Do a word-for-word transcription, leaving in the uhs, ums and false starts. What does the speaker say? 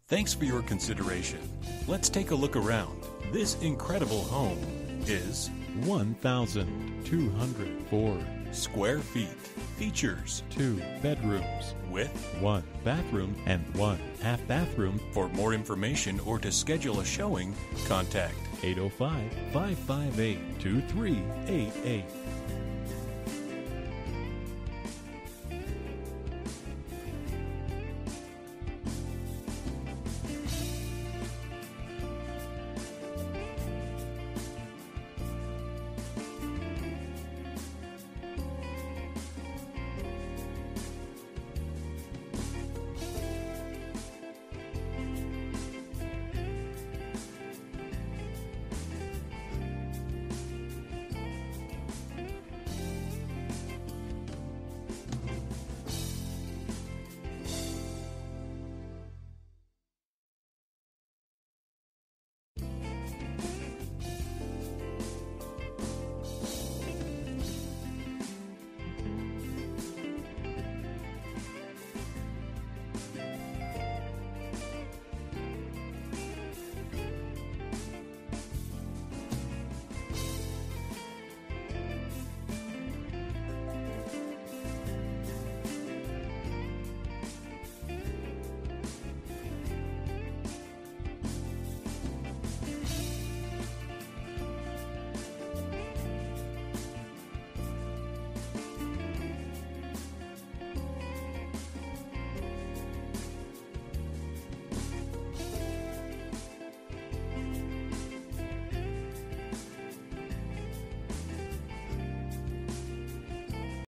Thanks for your consideration. Let's take a look around. This incredible home is one thousand two hundred four square feet. Features two bedrooms with one bathroom and one half bathroom. For more information or to schedule a showing, contact eight oh five, five five eight, two three eight eight.